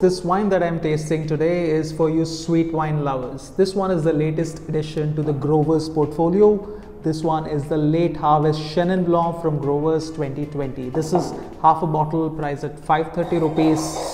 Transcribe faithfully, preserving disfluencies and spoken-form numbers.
This wine that I'm tasting today is for you sweet wine lovers. This one is the latest addition to the Grover's portfolio. This one is the late harvest Chenin Blanc from Grover's twenty twenty. This is half a bottle priced at five hundred thirty rupees.